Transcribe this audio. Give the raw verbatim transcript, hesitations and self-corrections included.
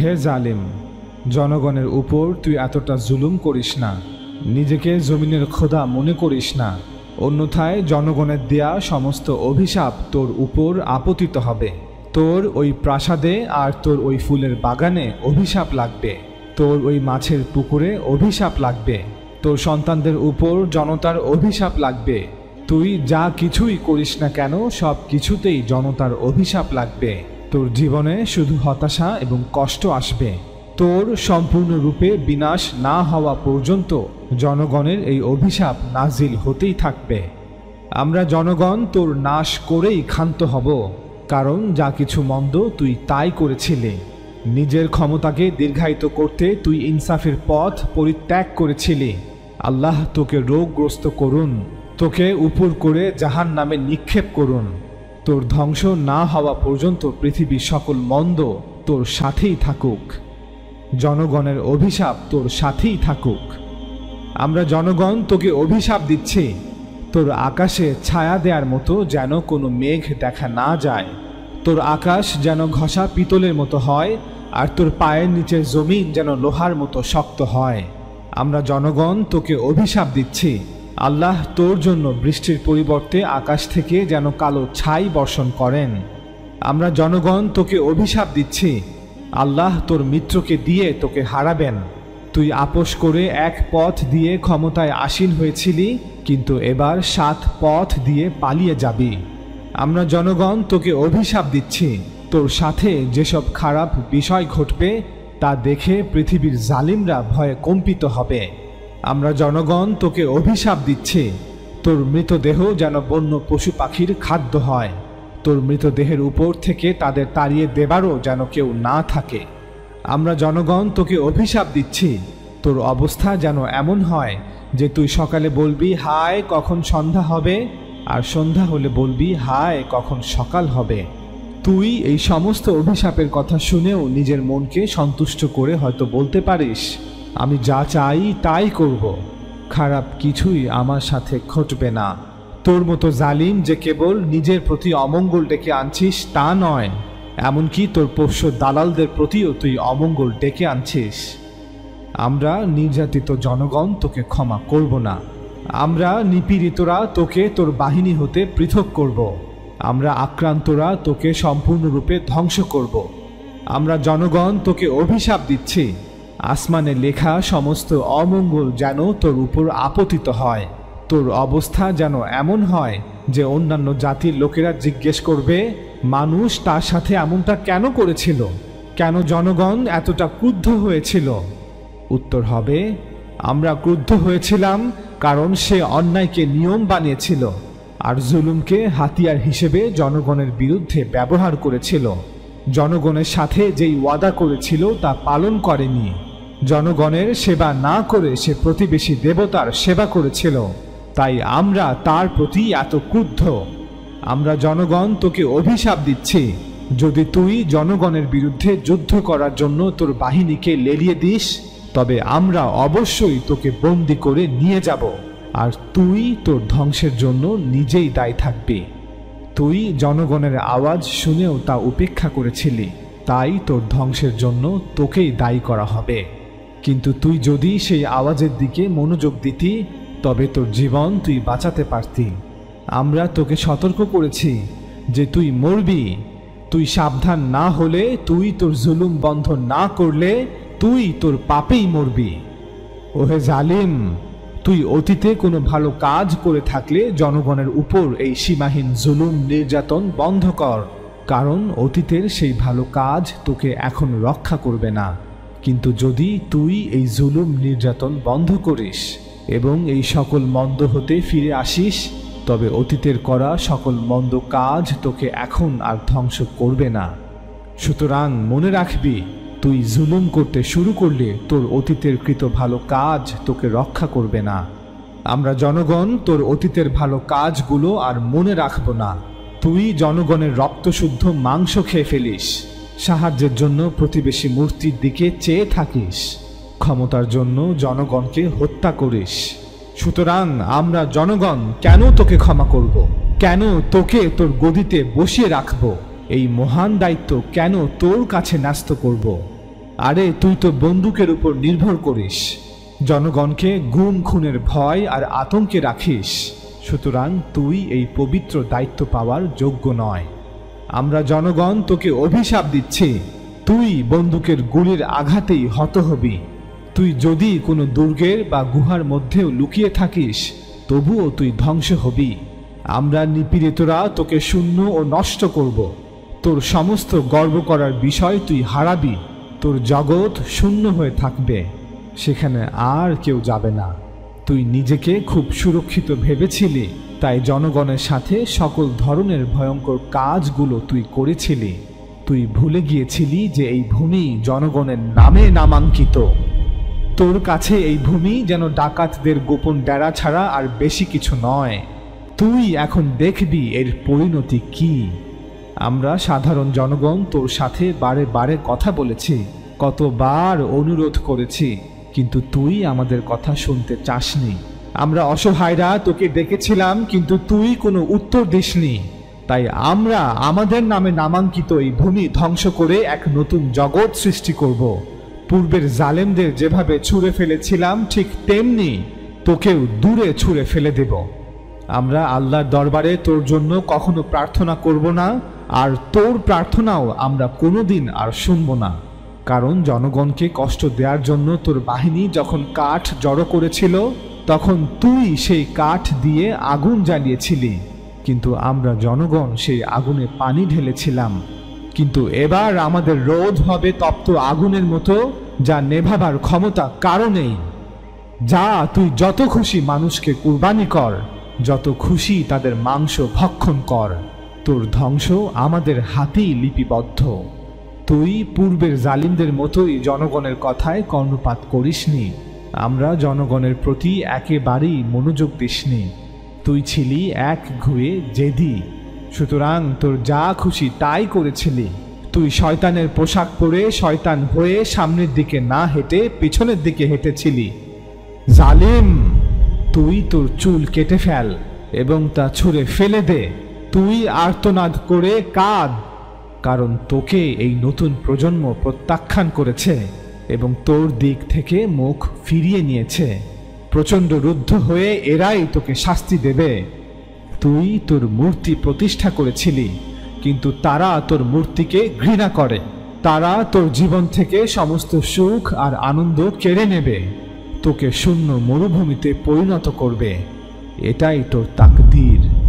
হে জালিম, জনগণের উপর তুই এতটা জুলুম করিস না, নিজেকে জমিনের খোদা মনে করিস না, অন্যথায় জনগণের দেয়া সমস্ত অভিশাপ তোর উপর আপতিত হবে। তোর ওই প্রাসাদে আর তোর ওই ফুলের বাগানে অভিশাপ লাগবে, তোর ওই মাছের পুকুরে অভিশাপ লাগবে, তোর সন্তানদের উপর জনতার অভিশাপ লাগবে। তুই যা কিছুই করিস না কেন সব কিছুতেই জনতার অভিশাপ লাগবে। তোর জীবনে শুধু হতাশা এবং কষ্ট আসবে। তোর সম্পূর্ণরূপে বিনাশ না হওয়া পর্যন্ত জনগণের এই অভিশাপ নাজিল হতেই থাকবে। আমরা জনগণ তোর নাশ করেই ক্ষান্ত হব, কারণ যা কিছু মন্দ তুই তাই করেছিলি। নিজের ক্ষমতাকে দীর্ঘায়িত করতে তুই ইনসাফের পথ পরিত্যাগ করেছিলি। আল্লাহ তোকে রোগগ্রস্ত করুন, তোকে উপর করে জাহান নামে নিক্ষেপ করুন। তোর ধ্বংস না হওয়া পর্যন্ত পৃথিবীর সকল মন্দ তোর সাথেই থাকুক, জনগণের অভিশাপ তোর সাথেই থাকুক। আমরা জনগণ তোকে অভিশাপ দিচ্ছি, তোর আকাশে ছায়া দেওয়ার মতো যেন কোনো মেঘ দেখা না যায়, তোর আকাশ যেন ঘষা পিতলের মতো হয়, আর তোর পায়ের নিচের জমিন যেন লোহার মতো শক্ত হয়। আমরা জনগণ তোকে অভিশাপ দিচ্ছি, আল্লাহ তোর জন্য বৃষ্টির পরিবর্তে আকাশ থেকে যেন কালো ছাই বর্ষণ করেন। আমরা জনগণ তোকে অভিশাপ দিচ্ছি, আল্লাহ তোর মিত্রকে দিয়ে তোকে হারাবেন। তুই আপোষ করে এক পথ দিয়ে ক্ষমতায় আসীন হয়েছিলি, কিন্তু এবার সাত পথ দিয়ে পালিয়ে যাবি। আমরা জনগণ তোকে অভিশাপ দিচ্ছি, তোর সাথে যেসব খারাপ বিষয় ঘটবে তা দেখে পৃথিবীর জালিমরা ভয়ে কম্পিত হবে। আমরা জনগণ তোকে অভিশাপ দিচ্ছি, তোর মৃতদেহ যেন বন্য পশু পাখির খাদ্য হয়, তোর মৃতদেহের উপর থেকে তাদের তাড়িয়ে দেবারও যেন কেউ না থাকে। আমরা জনগণ তোকে অভিশাপ দিচ্ছি, তোর অবস্থা যেন এমন হয় যে তুই সকালে বলবি হায় কখন সন্ধ্যা হবে, আর সন্ধ্যা হলে বলবি হায় কখন সকাল হবে। তুই এই সমস্ত অভিশাপের কথা শুনেও নিজের মনকে সন্তুষ্ট করে হয়তো বলতে পারিস, আমি যা চাই তাই করব, খারাপ কিছুই আমার সাথে ঘটবে না। তোর মতো জালিম যে কেবল নিজের প্রতি অমঙ্গল ডেকে আনছিস তা নয়, এমনকি তোর পোষ্য দালালদের প্রতিও তুই অমঙ্গল ডেকে আনছিস। আমরা নির্যাতিত জনগণ তোকে ক্ষমা করব না। আমরা নিপীড়িতরা তোকে তোর বাহিনী হতে পৃথক করব। আমরা আক্রান্তরা তোকে সম্পূর্ণরূপে ধ্বংস করব। আমরা জনগণ তোকে অভিশাপ দিচ্ছি, আসমানে লেখা সমস্ত অমঙ্গল যেন তোর উপর আপতিত হয়, তোর অবস্থা যেন এমন হয় যে অন্যান্য জাতির লোকেরা জিজ্ঞেস করবে মানুষ তার সাথে এমনটা কেন করেছিল, কেন জনগণ এতটা ক্রুদ্ধ হয়েছিল। উত্তর হবে, আমরা ক্রুদ্ধ হয়েছিলাম কারণ সে অন্যায়কে নিয়ম বানিয়েছিল আর জুলুমকে হাতিয়ার হিসেবে জনগণের বিরুদ্ধে ব্যবহার করেছিল। জনগণের সাথে যেই ওয়াদা করেছিল তা পালন করেনি। জনগণের সেবা না করে সে প্রতিবেশী দেবতার সেবা করেছিল, তাই আমরা তার প্রতি এত ক্রুদ্ধ। আমরা জনগণ তোকে অভিশাপ দিচ্ছি, যদি তুই জনগণের বিরুদ্ধে যুদ্ধ করার জন্য তোর বাহিনীকে লেলিয়ে দিস তবে আমরা অবশ্যই তোকে বন্দী করে নিয়ে যাব, আর তুই তোর ধ্বংসের জন্য নিজেই দায়ী থাকবি। তুই জনগণের আওয়াজ শুনেও তা উপেক্ষা করেছিলি, তাই তোর ধ্বংসের জন্য তোকেই দায়ী করা হবে। কিন্তু তুই যদি সেই আওয়াজের দিকে মনোযোগ দিতি তবে তোর জীবন তুই বাঁচাতে পারতি। আমরা তোকে সতর্ক করেছি যে তুই মরবি। তুই সাবধান না হলে, তুই তোর জুলুম বন্ধ না করলে তুই তোর পাপেই মরবি। ওহে জালিম, তুই অতীতে কোনো ভালো কাজ করে থাকলে জনগণের উপর এই সীমাহীন জুলুম নির্যাতন বন্ধ কর, কারণ অতীতের সেই ভালো কাজ তোকে এখন রক্ষা করবে না। কিন্তু যদি তুই এই জুলুম নির্যাতন বন্ধ করিস এবং এই সকল মন্দ হতে ফিরে আসিস তবে অতীতের করা সকল মন্দ কাজ তোকে এখন আর ধ্বংস করবে না। সুতরাং মনে রাখবি, তুই জুলুম করতে শুরু করলে তোর অতীতের কৃত ভালো কাজ তোকে রক্ষা করবে না। আমরা জনগণ তোর অতীতের ভালো কাজগুলো আর মনে রাখব না। তুই জনগণের রক্তশুদ্ধ মাংস খেয়ে ফেলিস, সাহায্যের জন্য প্রতিবেশী মূর্তির দিকে চেয়ে থাকিস, ক্ষমতার জন্য জনগণকে হত্যা করিস। সুতরাং আমরা জনগণ কেন তোকে ক্ষমা করব, কেন তোকে তোর গদিতে বসিয়ে রাখব, এই মহান দায়িত্ব কেন তোর কাছে ন্যস্ত করব? আরে তুই তো বন্দুকের উপর নির্ভর করিস, জনগণকে গুম খুনের ভয় আর আতঙ্কে রাখিস। সুতরাং তুই এই পবিত্র দায়িত্ব পাওয়ার যোগ্য নয়। আমরা জনগণ তোকে অভিশাপ দিচ্ছি, তুই বন্দুকের গুলির আঘাতেই হত হবি। তুই যদি কোনো দুর্গের বা গুহার মধ্যেও লুকিয়ে থাকিস, তবুও তুই ধ্বংস হবি। আমরা নিপীড়িতরা তোকে শূন্য ও নষ্ট করব। তোর সমস্ত গর্ব করার বিষয় তুই হারাবি। তোর জগৎ শূন্য হয়ে থাকবে, সেখানে আর কেউ যাবে না। তুই নিজেকে খুব সুরক্ষিত ভেবেছিলি, তাই জনগণের সাথে সকল ধরনের ভয়ঙ্কর কাজগুলো তুই করেছিলি। তুই ভুলে গিয়েছিলি যে এই ভূমি জনগণের নামে নামাঙ্কিত। তোর কাছে এই ভূমি যেন ডাকাতদের গোপন ডেরা ছাড়া আর বেশি কিছু নয়। তুই এখন দেখবি এর পরিণতি কি। আমরা সাধারণ জনগণ তোর সাথে বারে বারে কথা বলেছি, কতবার অনুরোধ করেছি, কিন্তু তুই আমাদের কথা শুনতে চাসনি। আমরা অসহায়রা তোকে ডেকেছিলাম, কিন্তু তুই কোনো উত্তর দিসনি। তাই আমরা আমাদের নামে নামাঙ্কিত এই ভূমি ধ্বংস করে এক নতুন জগৎ সৃষ্টি করব। পূর্বের জালেমদের যেভাবে ছুঁড়ে ফেলেছিলাম, ঠিক তেমনি তোকেও দূরে ছুঁড়ে ফেলে দেব। আমরা আল্লাহর দরবারে তোর জন্য কখনো প্রার্থনা করব না, আর তোর প্রার্থনাও আমরা কোনোদিন আর শুনব না। কারণ জনগণকে কষ্ট দেওয়ার জন্য তোর বাহিনী যখন কাঠ জড়ো করেছিল, তখন তুই সেই কাঠ দিয়ে আগুন জ্বালিয়েছিলি, কিন্তু আমরা জনগণ সেই আগুনে পানি ঢেলেছিলাম। কিন্তু এবার আমাদের রোধ হবে তপ্ত আগুনের মতো, যা নেভাবার ক্ষমতা কারো নেই। যা, তুই যত খুশি মানুষকে কুরবানি কর, যত খুশি তাদের মাংস ভক্ষণ কর। তোর ধ্বংস আমাদের হাতেই লিপিবদ্ধ। তুই পূর্বের জালিমদের মতোই জনগণের কথায় কর্ণপাত করিসনি। আমরা জনগণের প্রতি একেবারেই মনোযোগ দিসনি। তুই ছিলি এক ঘুয়ে জেদি, সুতরাং তোর যা খুশি তাই করেছিলি। তুই শয়তানের পোশাক পরে শয়তান হয়ে সামনের দিকে না হেঁটে পিছনের দিকে হেঁটেছিলি। জালিম, তুই তোর চুল কেটে ফেল এবং তা ছুঁড়ে ফেলে দে। তুই আর্তনাদ করে কাঁদ, কারণ তোকে এই নতুন প্রজন্ম প্রত্যাখ্যান করেছে এবং তোর দিক থেকে মুখ ফিরিয়ে নিয়েছে। প্রচণ্ড রুদ্ধ হয়ে এরাই তোকে শাস্তি দেবে। তুই তোর মূর্তি প্রতিষ্ঠা করেছিলি, কিন্তু তারা তোর মূর্তিকে ঘৃণা করে। তারা তোর জীবন থেকে সমস্ত সুখ আর আনন্দ কেড়ে নেবে, তোকে শূন্য মরুভূমিতে পরিণত করবে। এটাই তোর তাকদীর।